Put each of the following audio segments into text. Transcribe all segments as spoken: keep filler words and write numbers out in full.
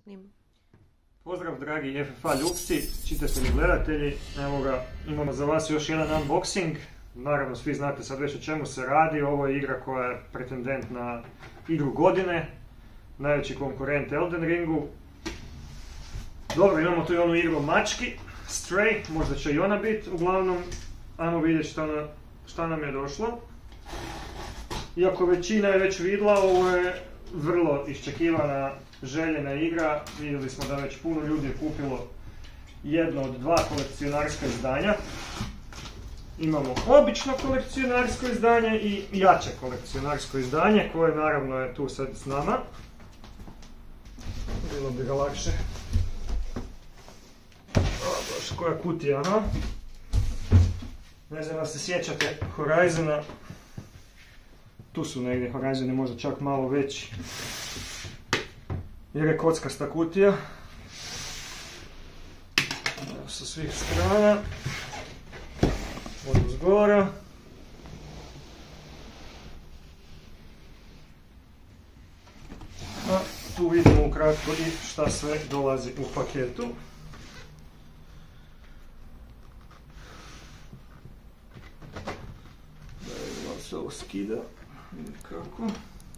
snimam. Pozdrav dragi F F A ljubci, čitatelji, gledatelji. Evo ga, imamo za vas još jedan unboxing. Naravno, svi znate sad već o čemu se radi. Ovo je igra koja je pretendent na igru godine. Najveći konkurent Elden Ringu. Dobro, imamo tu i onu igru mački, Stray, možda će i ona biti. Uglavnom, ajmo vidjeti šta, na, šta nam je došlo. Iako većina je već vidjela, ovo je vrlo iščekivana, željena igra. Vidjeli smo da već puno ljudi je kupilo jedno od dva kolekcionarska izdanja. Imamo obično kolekcionarsko izdanje i jače kolekcionarsko izdanje, koje naravno je tu sad s nama. Bilo bi ga lakše. O, baš koja kutija, aha. Ne znam da se sjećate Horizona. Tu su negdje Horizon, je možda čak malo veći. Jer je kockasta kutija. Evo, sa svih strana. Od uzgora. A tu vidimo ukratko i šta sve dolazi u paketu. Da vidimo se ovo skida. Kako?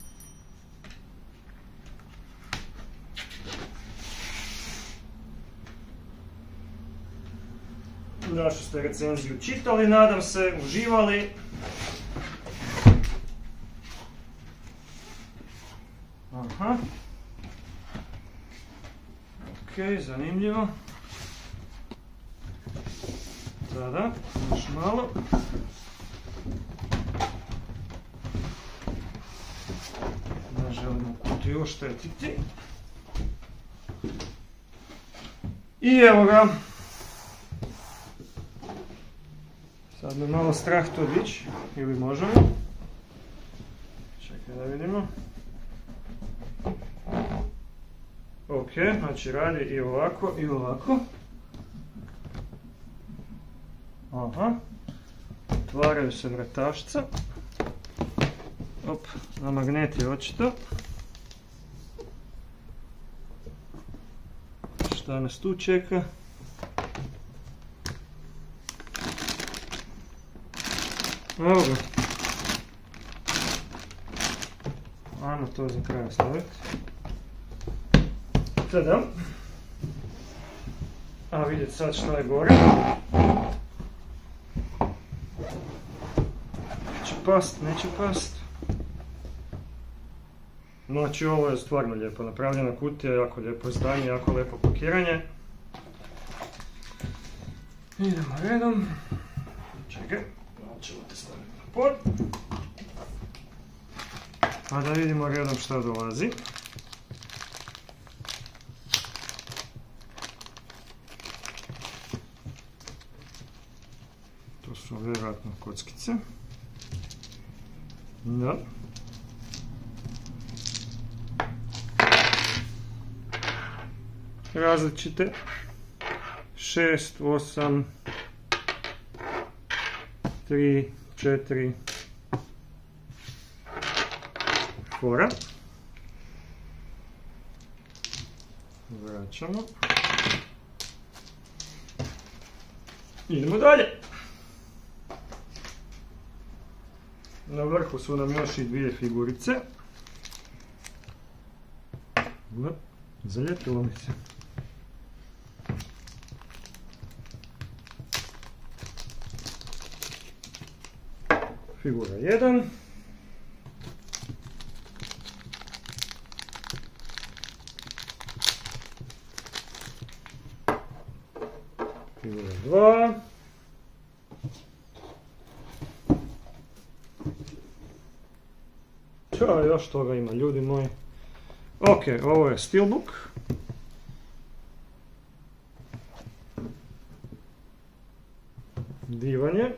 Našu ste recenziju čitali, nadam se, uživali. Aha. Ok, zanimljivo. Da, da, još malo. Ne želimo kutiju oštetiti. I evo ga. Sad me malo strah to dići, ili možemo. Čekaj da vidimo. Ok, znači radi i ovako i ovako. Aha. Otvaraju se vratašca. Op, na magnet je očito. Šta nas tu čeka? Evo ga. Ajmo to za kraj staviti. Tada. A vidjeti sad što je gore. Neće past, neće past. Znači ovo je stvarno lijepo napravljena kutija, jako lijepo izdanje, jako lijepo pakiranje. Idemo redom. Čekaj. Ćemo te staviti na pod. A da vidimo redom šta dolazi. To su vjerojatno kockice. Da. Različite. šest, osam, tri, četiri, fora. Vraćamo. Idemo dalje. Na vrhu su nam još i dvije figurice. Zaljepilo mi se. Figura jedan. Figura dva. Čo, još toga ima, ljudi moji. Ok, ovo je Steelbook. Divan je.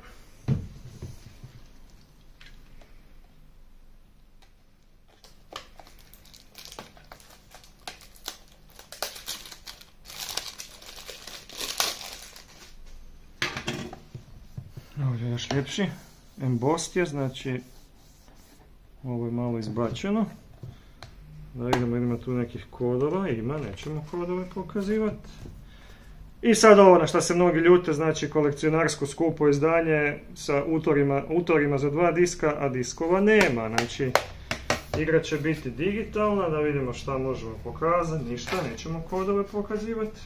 Ovdje je još ljepši. Embossed je, znači ovo je malo izbačeno. Da vidimo, ima tu nekih kodova, ima, nećemo kodove pokazivati. I sad ovo na što se mnogi ljute, znači kolekcionarsko skupo izdanje sa utorima, utorima za dva diska, a diskova nema. Znači, igra će biti digitalna, da vidimo šta možemo pokazati, ništa, nećemo kodove pokazivati.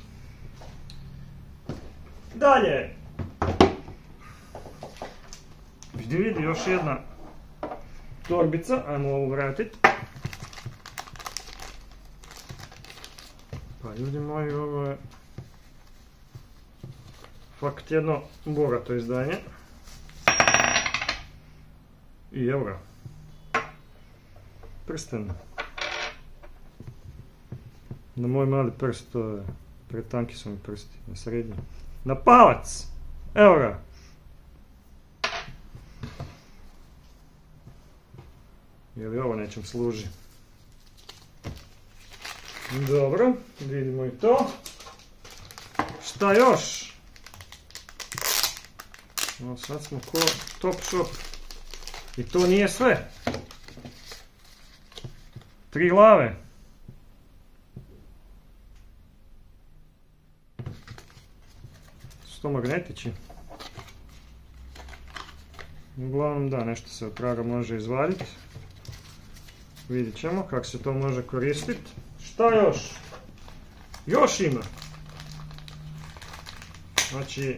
Dalje! Vidi, vidi, još jedna torbica, ajmo ovu vratiti. Pa ljudi moji, ovo je fakt jedno bogato izdanje. I evo ga. Prsten. Na moj mali prst, to je, pretanki su mi prsti, na srednji. Na palac! Evo ga! Je li ovo nečem služi? Dobro, vidimo i to. Šta još? No, sad smo ko Top Shop. I to nije sve. Tri glave. Su to magnetići? Uglavnom da, nešto se od traga može izvaditi. Vidjet ćemo kako se to može koristiti. Šta još? Još ima. Znači,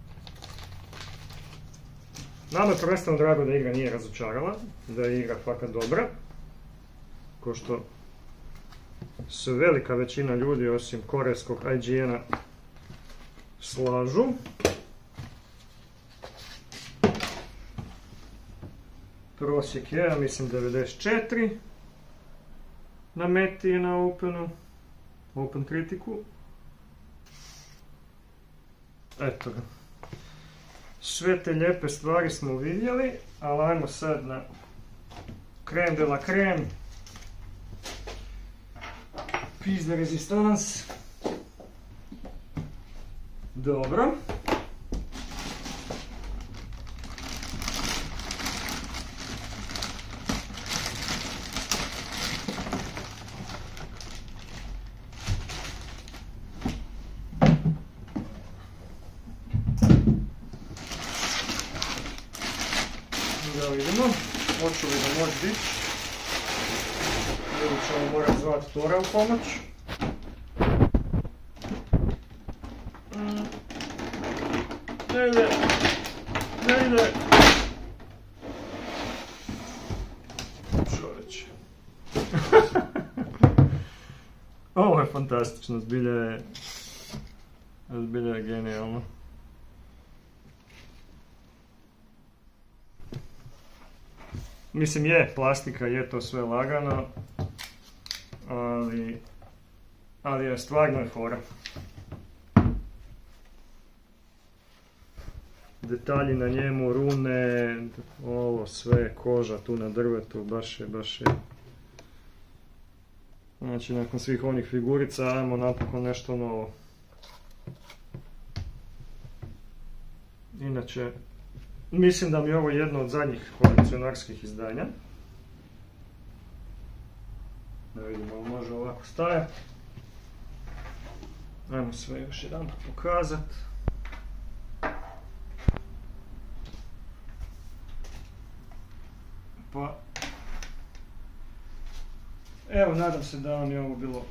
nama je prvenstveno drago da igra nije razočarala, da je igra fakat dobra. Ko što se velika većina ljudi osim korejskog I G N-a slažu. Prosjek je, ja mislim, devedeset četiri na Meti i na Openu, Open Criticu. Eto ga. Sve te lijepe stvari smo vidjeli, ali ajmo sad na crème de la crème. Piece de resistance. Dobro. Da vidimo, hoću li da moći biti, ili ćemo morati zvati Tora u pomoć. Ne ide, ne ide. Čovječe. Ovo je fantastično, zbilja je, zbilja je genijalno. Mislim je, plastika je to sve lagano, ali, ali je stvarno je fora. Detalji na njemu, rune, ovo sve, koža tu na drvetu, baš je, baš je. Znači, nakon svih onih figurica, ajmo napokon nešto novo. Inače, mislim da mi je ovo jedno od zadnjih kolekcionarskih izdanja. Da vidimo, može ovako stajati. Ajmo sve još jedan pokazati. Pa, evo, nadam se da vam je ovo bilo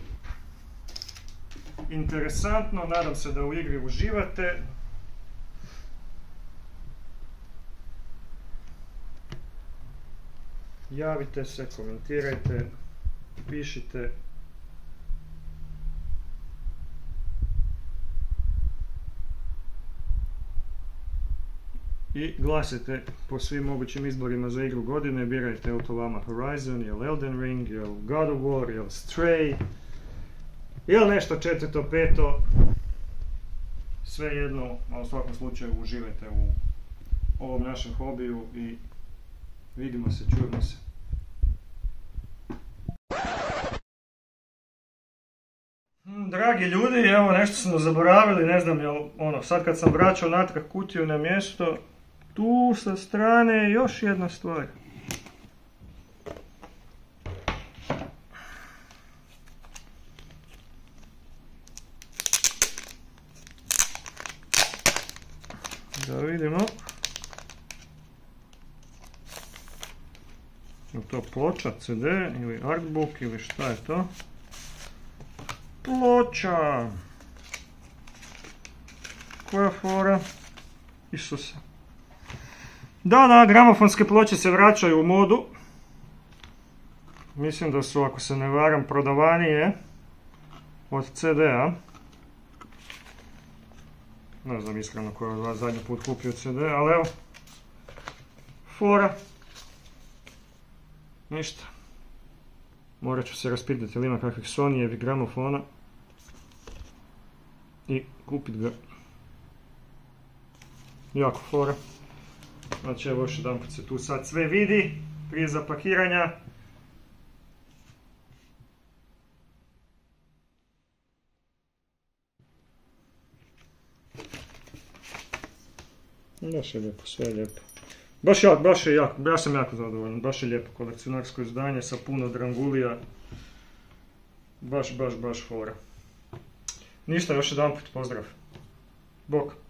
interesantno, nadam se da u igri uživate. Javite se, komentirajte, pišite. I glasajte po svim mogućim izborima za igru godine, birajte je to vama Horizon, jel Elden Ring, jel God of War, jel Stray, jel nešto četvrto, peto, sve jedno, a u svakom slučaju uživajte u ovom našem hobiju i vidimo se, čujemo se. Dragi ljudi, evo nešto smo zaboravili, ne znam jel, ono, sad kad sam vraćao natrag kutiju na mjesto, tu sa strane još jedna stvar. Da vidimo. Je to ploča, C D ili artbook ili šta je to? Ploča! Koja fora? Isuse. Da, da, gramofonske ploče se vraćaju u modu. Mislim da su, ako se ne varam, prodavanije od C D-a. Ne znam iskreno ko je od vas zadnji put kupio C D, ali evo. Fora. Ništa. Morat ću se raspitati ili ima kakvih Sonyjevih gramofona. I kupit ga. Jako fora. Znači evo još jedan put se tu sad sve vidi prije zapakiranja. Baš je lijepo, sve je lijepo. Baš, ja, baš je jako, ja sam jako zadovoljan, baš je lijepo kolekcionarsko izdanje sa puno drangulija. Baš, baš, baš fora. Ništa, još jedan put pozdrav. Bok.